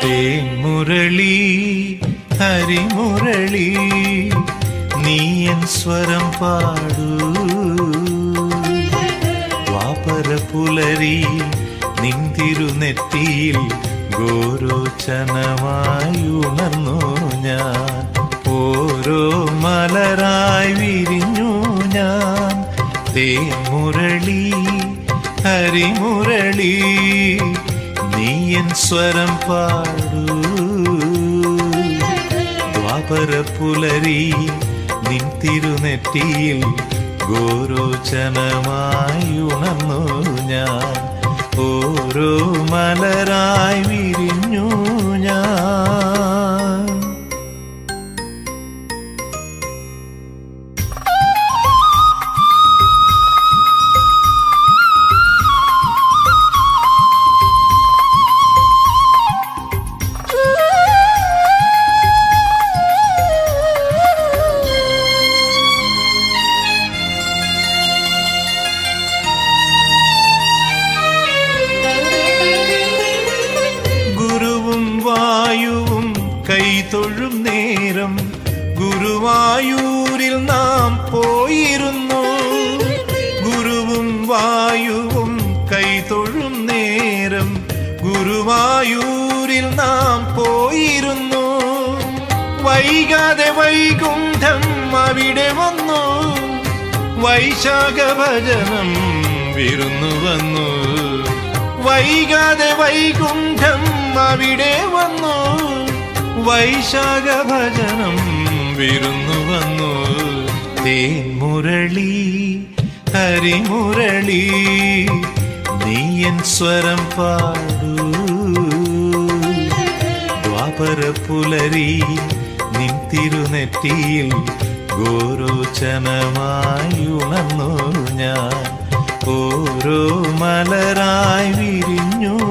തേൻമുരളി ഹരിമുരളി നീയൻ സ്വരം പാടൂ ദ്വാപര പുലരി നിന്തിരുനെറ്റിയിൽ ഗോരോചനമായി ഉണർന്നു ഞാൻ ഓരോ മലരായി വിരിഞ്ഞു ഞാൻ തേൻമുരളി ഹരിമുരളി നീയൻ സ്വരം പാടൂ ദ്വാപര പുലരി നിൻ തിരുനെറ്റിയിൽ ഗോരോചനമായി ഉണർന്നു ഞാൻ ഓരോ മലരായി വിരിഞ്ഞു ഞാൻ. വായുവും കൈതൊഴും നേരം ഗുരുവായൂരിൽ നാം പോയിരുന്നു ഗുരുവും വായുവും കൈതൊഴും നേരം ഗുരുവായൂരിൽ നാം പോയിരുന്നു വൈകാതെ വൈകുണ്ഠം അവിടെ വന്നു വൈശാഖ ഭജനം വിരുന്നു വന്നു വൈകാതെ വൈകുണ്ഠം അവിടെ വന്നു വൈശാഖ ഭജനം വിരുന്നു വന്നു തേൻമുരളി ഹരിമുരളി നീയൻ സ്വരം പാടൂ ദ്വാപര പുലരി നിൻ തിരുനെറ്റിയിൽ ഗോരോചനമായി ഉണർന്നു ഞാൻ ഓരോ മലരായി വിരിഞ്ഞു